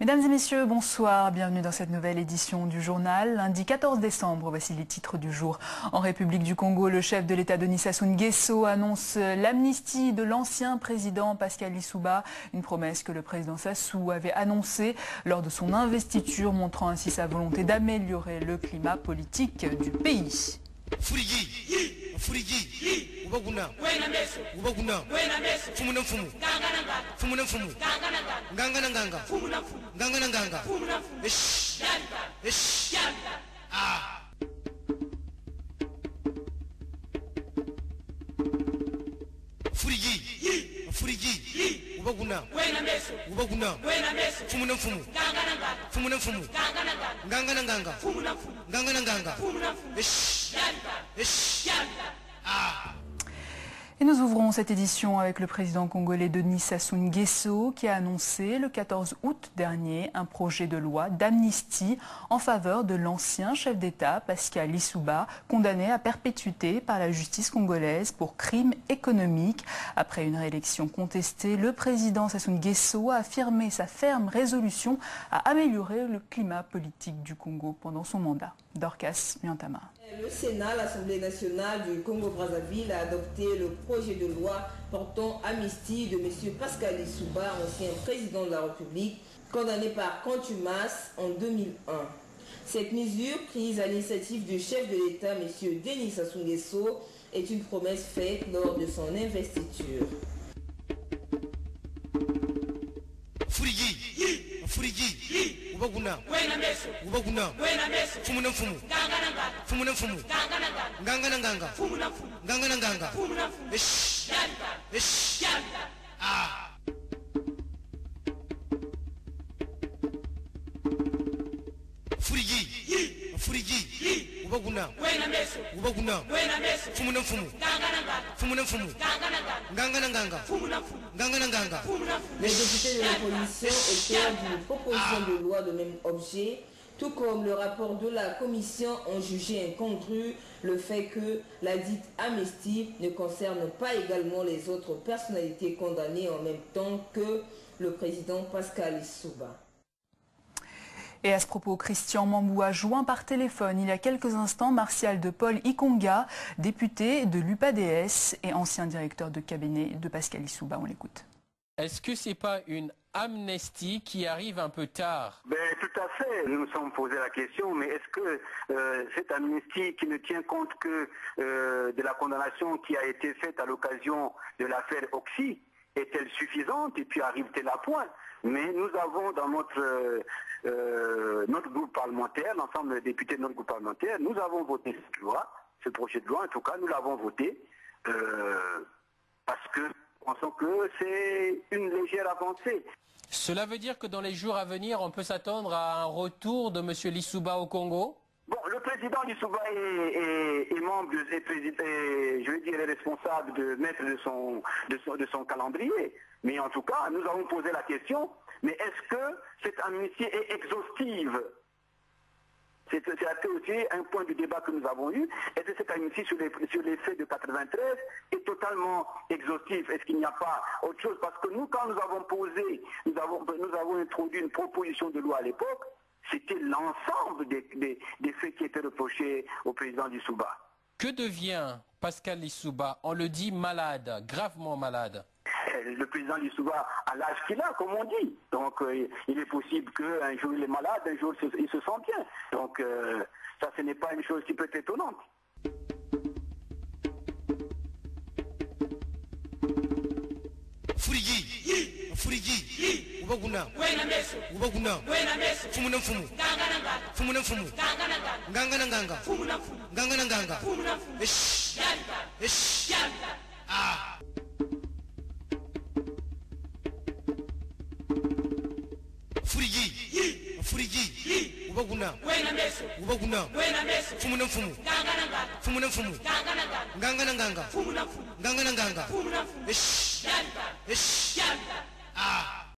Mesdames et messieurs, bonsoir. Bienvenue dans cette nouvelle édition du journal. Lundi 14 décembre, voici les titres du jour. En République du Congo, le chef de l'État Denis Sassou Nguesso annonce l'amnistie de l'ancien président Pascal Lissouba. Une promesse que le président Sassou avait annoncée lors de son investiture, montrant ainsi sa volonté d'améliorer le climat politique du pays. Et nous ouvrons cette édition avec le président congolais Denis Sassou Nguesso qui a annoncé le 14 août dernier un projet de loi d'amnistie en faveur de l'ancien chef d'État Pascal Lissouba, condamné à perpétuité par la justice congolaise pour crimes économiques. Après une réélection contestée, le président Sassou Nguesso a affirmé sa ferme résolution à améliorer le climat politique du Congo pendant son mandat. Dorcas Miantama. Le Sénat, l'Assemblée nationale du Congo-Brazzaville, a adopté le projet de loi portant amnistie de M. Pascal Lissouba, ancien président de la République, condamné par contumace en 2001. Cette mesure, prise à l'initiative du chef de l'État, M. Denis Sassou Nguesso, est une promesse faite lors de son investiture. Les députés de l'opposition, auteurs d'une proposition de loi de même objet, tout comme le rapport de la commission, ont jugé incongru le fait que la dite amnistie ne concerne pas également les autres personnalités condamnées en même temps que le président Pascal Lissouba. Et à ce propos, Christian Mambou a joint par téléphone il y a quelques instants Martial de Paul Ikonga, député de l'UPADS et ancien directeur de cabinet de Pascal Lissouba. On l'écoute. Est-ce que ce n'est pas une amnistie qui arrive un peu tard? Tout à fait, nous nous sommes posé la question, mais est-ce que cette amnistie qui ne tient compte que de la condamnation qui a été faite à l'occasion de l'affaire Oxy, est-elle suffisante et puis arrive-t-elle à point? Mais nous avons dans notre groupe parlementaire, l'ensemble des députés de notre groupe parlementaire, nous avons voté cette loi, ce projet de loi, en tout cas nous l'avons voté parce que nous pensons que c'est une légère avancée. Cela veut dire que dans les jours à venir, on peut s'attendre à un retour de M. Lissouba au Congo? Bon, le président Lissouba est membre, je veux dire, est responsable de mettre de son calendrier. Mais en tout cas, nous avons posé la question, mais est-ce que cette amnistie est exhaustive? C'est aussi un point de débat que nous avons eu. Est-ce que cette amnistie sur les faits de 93 est totalement exhaustive? Est-ce qu'il n'y a pas autre chose? Parce que nous, quand nous avons posé, nous avons introduit une proposition de loi à l'époque, c'était l'ensemble des faits qui étaient reprochés au président Lissouba. Que devient Pascal Lissouba? On le dit malade, gravement malade. Le président Lissouba a l'âge qu'il a, comme on dit. Donc il est possible qu'un jour il est malade, un jour il se sent bien. Donc ça, ce n'est pas une chose qui peut être étonnante.